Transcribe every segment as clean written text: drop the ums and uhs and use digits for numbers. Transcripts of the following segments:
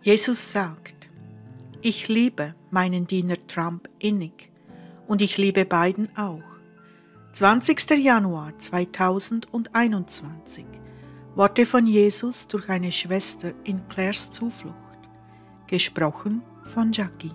Jesus sagt: Ich liebe meinen Diener Trump innig und ich liebe Biden auch. 20. Januar 2021. Worte von Jesus durch eine Schwester in Claires Zuflucht. Gesprochen von Jackie.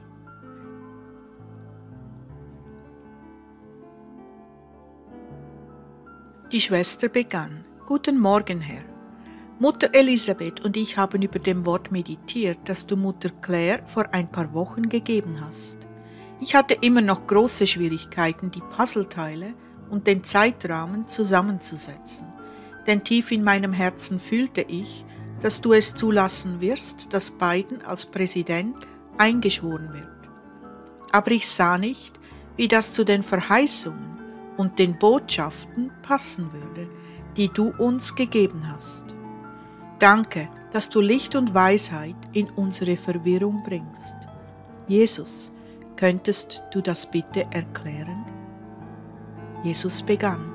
Die Schwester begann: Guten Morgen, Herr. Mutter Elisabeth und ich haben über dem Wort meditiert, das du Mutter Claire vor ein paar Wochen gegeben hast. Ich hatte immer noch große Schwierigkeiten, die Puzzleteile und den Zeitrahmen zusammenzusetzen, denn tief in meinem Herzen fühlte ich, dass du es zulassen wirst, dass Biden als Präsident eingeschworen wird. Aber ich sah nicht, wie das zu den Verheißungen und den Botschaften passen würde, die du uns gegeben hast. Danke, dass du Licht und Weisheit in unsere Verwirrung bringst. Jesus, könntest du das bitte erklären? Jesus begann: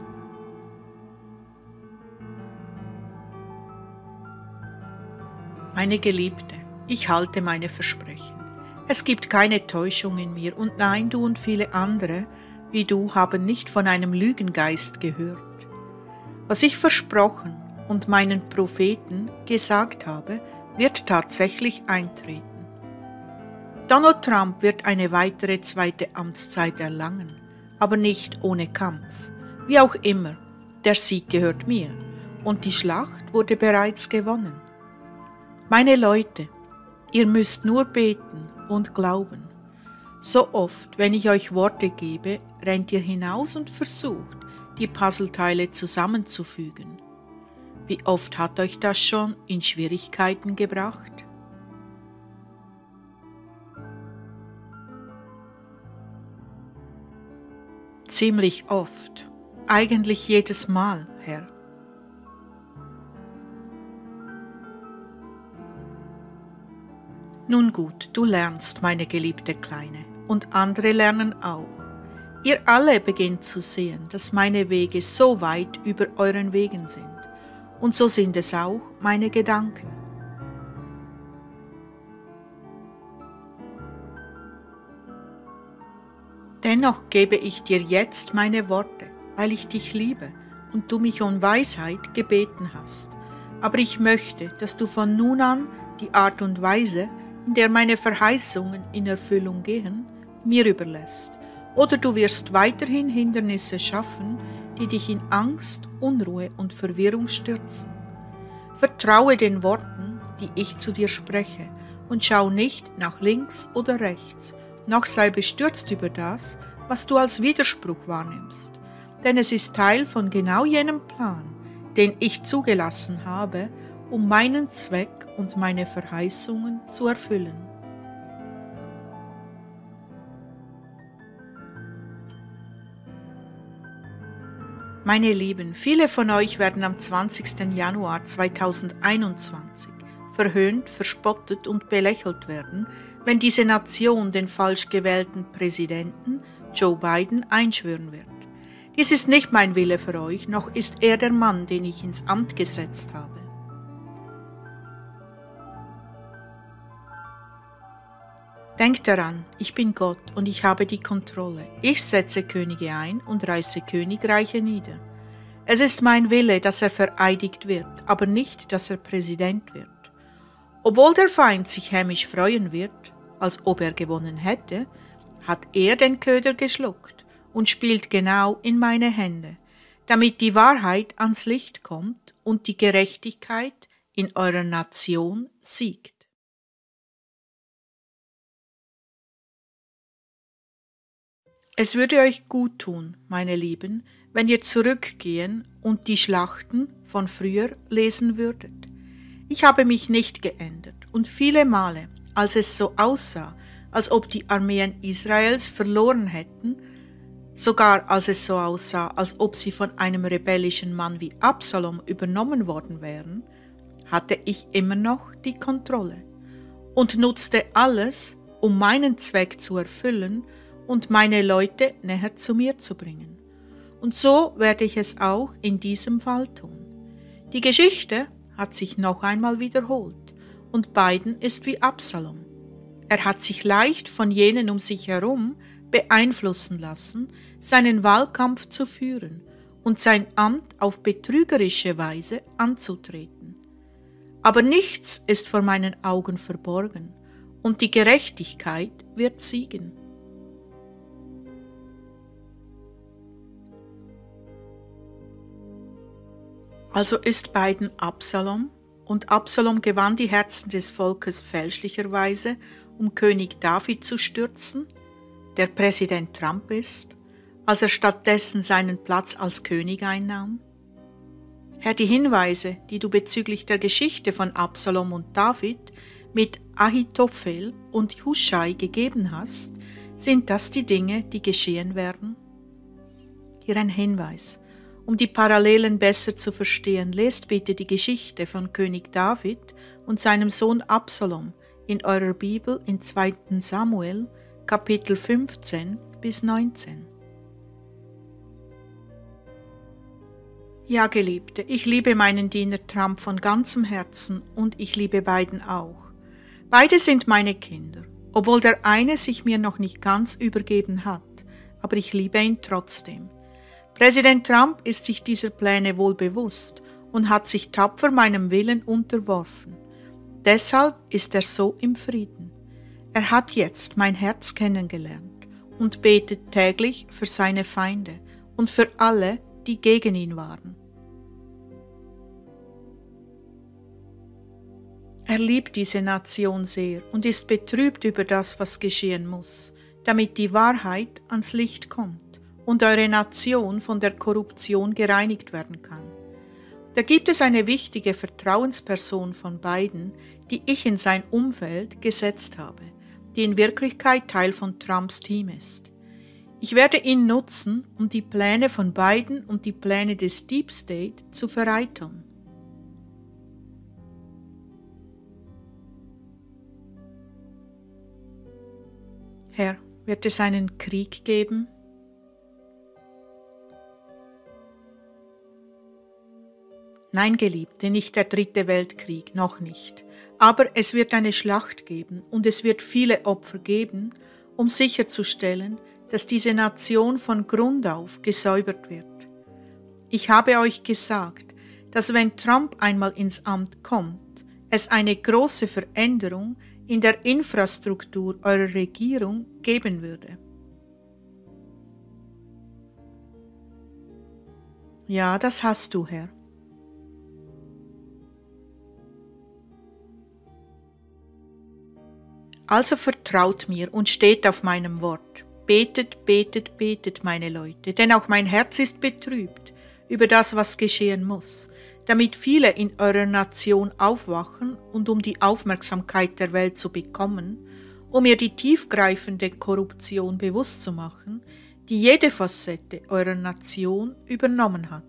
Meine Geliebte, ich halte meine Versprechen. Es gibt keine Täuschung in mir und nein, du und viele andere wie du haben nicht von einem Lügengeist gehört. Was ich versprochen und meinen Propheten gesagt habe, wird tatsächlich eintreten. Donald Trump wird eine weitere zweite Amtszeit erlangen, aber nicht ohne Kampf. Wie auch immer, der Sieg gehört mir und die Schlacht wurde bereits gewonnen. Meine Leute, ihr müsst nur beten und glauben. So oft, wenn ich euch Worte gebe, rennt ihr hinaus und versucht, die Puzzleteile zusammenzufügen. Wie oft hat euch das schon in Schwierigkeiten gebracht? Ziemlich oft, eigentlich jedes Mal, Herr. Nun gut, du lernst, meine geliebte Kleine, und andere lernen auch. Ihr alle beginnt zu sehen, dass meine Wege so weit über euren Wegen sind. Und so sind es auch meine Gedanken. Dennoch gebe ich dir jetzt meine Worte, weil ich dich liebe und du mich um Weisheit gebeten hast. Aber ich möchte, dass du von nun an die Art und Weise, in der meine Verheißungen in Erfüllung gehen, mir überlässt. Oder du wirst weiterhin Hindernisse schaffen, die dich in Angst, Unruhe und Verwirrung stürzen. Vertraue den Worten, die ich zu dir spreche, und schau nicht nach links oder rechts, noch sei bestürzt über das, was du als Widerspruch wahrnimmst. Denn es ist Teil von genau jenem Plan, den ich zugelassen habe, um meinen Zweck und meine Verheißungen zu erfüllen. Meine Lieben, viele von euch werden am 20. Januar 2021 verhöhnt, verspottet und belächelt werden, wenn diese Nation den falsch gewählten Präsidenten Joe Biden einschwören wird. Dies ist nicht mein Wille für euch, noch ist er der Mann, den ich ins Amt gesetzt habe. Denkt daran, ich bin Gott und ich habe die Kontrolle. Ich setze Könige ein und reiße Königreiche nieder. Es ist mein Wille, dass er vereidigt wird, aber nicht, dass er Präsident wird. Obwohl der Feind sich hämisch freuen wird, als ob er gewonnen hätte, hat er den Köder geschluckt und spielt genau in meine Hände, damit die Wahrheit ans Licht kommt und die Gerechtigkeit in eurer Nation siegt. Es würde euch gut tun, meine Lieben, wenn ihr zurückgehen und die Schlachten von früher lesen würdet. Ich habe mich nicht geändert und viele Male, als es so aussah, als ob die Armeen Israels verloren hätten, sogar als es so aussah, als ob sie von einem rebellischen Mann wie Absalom übernommen worden wären, hatte ich immer noch die Kontrolle und nutzte alles, um meinen Zweck zu erfüllen und meine Leute näher zu mir zu bringen. Und so werde ich es auch in diesem Fall tun. Die Geschichte hat sich noch einmal wiederholt und Biden ist wie Absalom. Er hat sich leicht von jenen um sich herum beeinflussen lassen, seinen Wahlkampf zu führen und sein Amt auf betrügerische Weise anzutreten. Aber nichts ist vor meinen Augen verborgen, und die Gerechtigkeit wird siegen. Also ist Biden Absalom, und Absalom gewann die Herzen des Volkes fälschlicherweise, um König David zu stürzen, der Präsident Trump ist, als er stattdessen seinen Platz als König einnahm? Herr, die Hinweise, die du bezüglich der Geschichte von Absalom und David mit Ahitophel und Huschai gegeben hast, sind das die Dinge, die geschehen werden? Hier ein Hinweis. Um die Parallelen besser zu verstehen, lest bitte die Geschichte von König David und seinem Sohn Absalom in eurer Bibel in 2. Samuel, Kapitel 15 bis 19. Ja, Geliebte, ich liebe meinen Diener Trump von ganzem Herzen und ich liebe Biden auch. Beide sind meine Kinder, obwohl der eine sich mir noch nicht ganz übergeben hat, aber ich liebe ihn trotzdem. Präsident Trump ist sich dieser Pläne wohl bewusst und hat sich tapfer meinem Willen unterworfen. Deshalb ist er so im Frieden. Er hat jetzt mein Herz kennengelernt und betet täglich für seine Feinde und für alle, die gegen ihn waren. Er liebt diese Nation sehr und ist betrübt über das, was geschehen muss, damit die Wahrheit ans Licht kommt und eure Nation von der Korruption gereinigt werden kann. Da gibt es eine wichtige Vertrauensperson von Biden, die ich in sein Umfeld gesetzt habe, die in Wirklichkeit Teil von Trumps Team ist. Ich werde ihn nutzen, um die Pläne von Biden und die Pläne des Deep State zu vereiteln. Herr, wird es einen Krieg geben? Nein, Geliebte, nicht der 3. Weltkrieg, noch nicht. Aber es wird eine Schlacht geben und es wird viele Opfer geben, um sicherzustellen, dass diese Nation von Grund auf gesäubert wird. Ich habe euch gesagt, dass wenn Trump einmal ins Amt kommt, es eine große Veränderung in der Infrastruktur eurer Regierung geben würde. Ja, das hast du, Herr. Also vertraut mir und steht auf meinem Wort. Betet, betet, betet, meine Leute, denn auch mein Herz ist betrübt über das, was geschehen muss, damit viele in eurer Nation aufwachen und um die Aufmerksamkeit der Welt zu bekommen, um ihr die tiefgreifende Korruption bewusst zu machen, die jede Facette eurer Nation übernommen hat.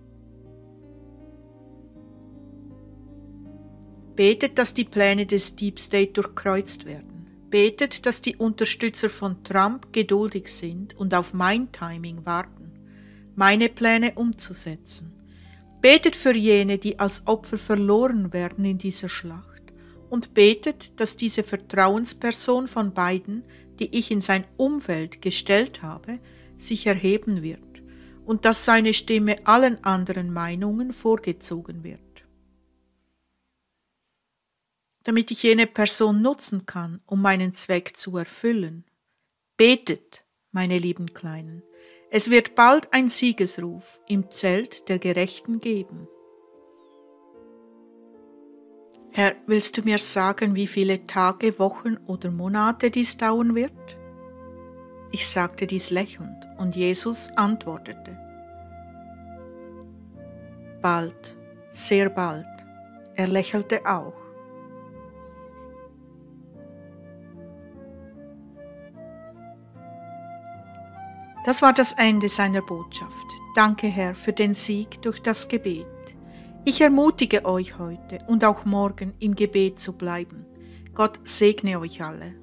Betet, dass die Pläne des Deep State durchkreuzt werden. Betet, dass die Unterstützer von Trump geduldig sind und auf mein Timing warten, meine Pläne umzusetzen. Betet für jene, die als Opfer verloren werden in dieser Schlacht, und betet, dass diese Vertrauensperson von Biden, die ich in sein Umfeld gestellt habe, sich erheben wird und dass seine Stimme allen anderen Meinungen vorgezogen wird. Damit ich jene Person nutzen kann, um meinen Zweck zu erfüllen. Betet, meine lieben Kleinen, es wird bald ein Siegesruf im Zelt der Gerechten geben. Herr, willst du mir sagen, wie viele Tage, Wochen oder Monate dies dauern wird? Ich sagte dies lächelnd, und Jesus antwortete: Bald, sehr bald. Er lächelte auch. Das war das Ende seiner Botschaft. Danke, Herr, für den Sieg durch das Gebet. Ich ermutige euch heute und auch morgen im Gebet zu bleiben. Gott segne euch alle.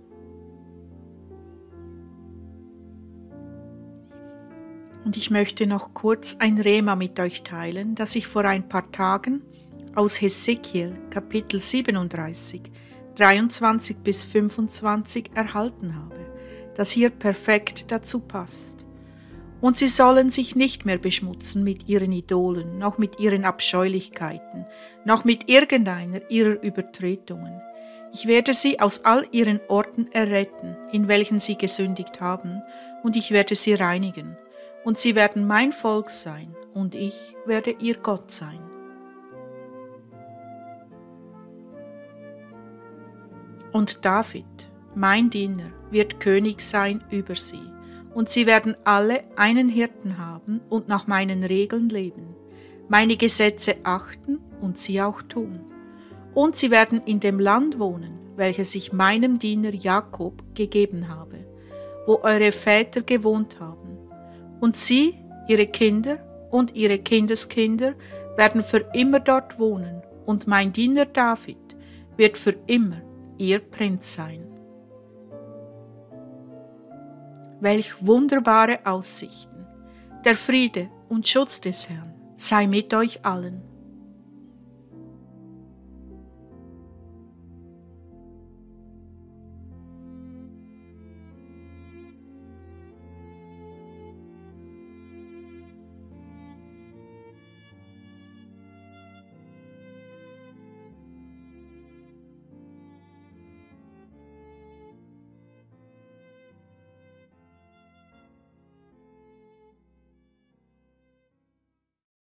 Und ich möchte noch kurz ein Rema mit euch teilen, das ich vor ein paar Tagen aus Hesekiel Kapitel 37, 23 bis 25 erhalten habe, das hier perfekt dazu passt. Und sie sollen sich nicht mehr beschmutzen mit ihren Idolen, noch mit ihren Abscheulichkeiten, noch mit irgendeiner ihrer Übertretungen. Ich werde sie aus all ihren Orten erretten, in welchen sie gesündigt haben, und ich werde sie reinigen. Und sie werden mein Volk sein, und ich werde ihr Gott sein. Und David, mein Diener, wird König sein über sie. Und sie werden alle einen Hirten haben und nach meinen Regeln leben, meine Gesetze achten und sie auch tun. Und sie werden in dem Land wohnen, welches ich meinem Diener Jakob gegeben habe, wo eure Väter gewohnt haben. Und sie, ihre Kinder und ihre Kindeskinder werden für immer dort wohnen, und mein Diener David wird für immer ihr Prinz sein. Welch wunderbare Aussichten! Der Friede und Schutz des Herrn sei mit euch allen.